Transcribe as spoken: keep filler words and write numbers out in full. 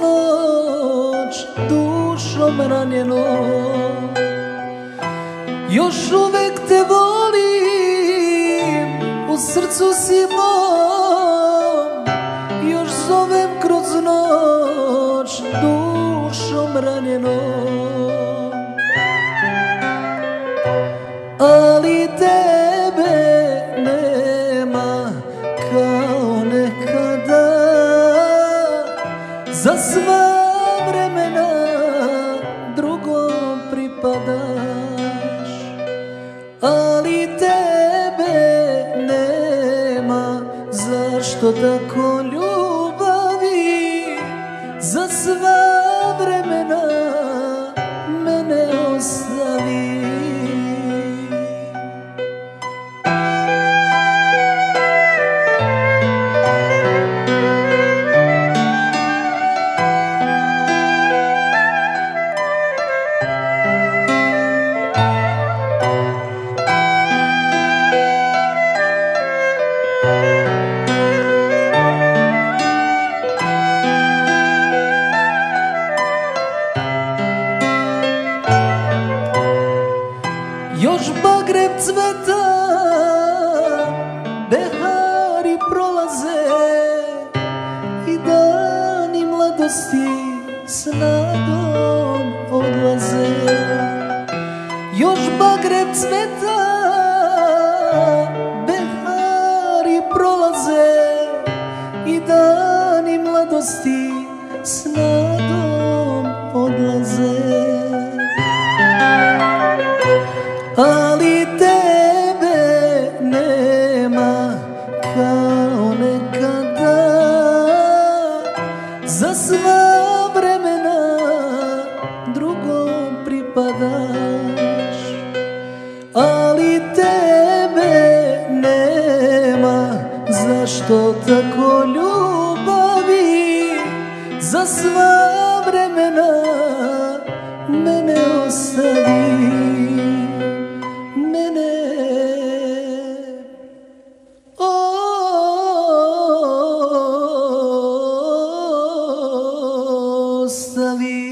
noć dušom ranjenom. Još uvek te volim, u srcu si mom. Još zovem kroz noć dušom ranjenom. Ali tebe nema kao nekada. Za sva vremena drugom pripadaš. Ali tebe nema, zašto tako ljubavi? Za sva vremena mene ostavi. Još bagrem cveta, behari prolaze i dani mladosti s nadom odlaze. Još bagrem cveta, behari prolaze i dani mladosti s nadom odlaze. Ali tebe nema kao nekada. Za sva vremena drugom pripadaš. Ali tebe nema, zašto tako ljubavi? Za sva vremena mene ostavi. Ostavi.